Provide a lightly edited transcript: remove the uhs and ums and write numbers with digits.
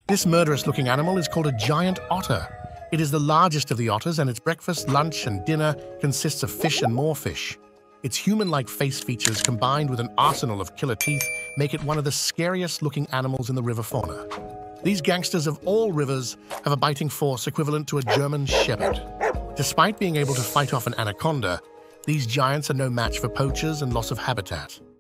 This murderous-looking animal is called a giant otter. It is the largest of the otters, and its breakfast, lunch, and dinner consists of fish and more fish. Its human-like face features, combined with an arsenal of killer teeth, make it one of the scariest-looking animals in the river fauna. These gangsters of all rivers have a biting force equivalent to a German shepherd. Despite being able to fight off an anaconda, these giants are no match for poachers and loss of habitat.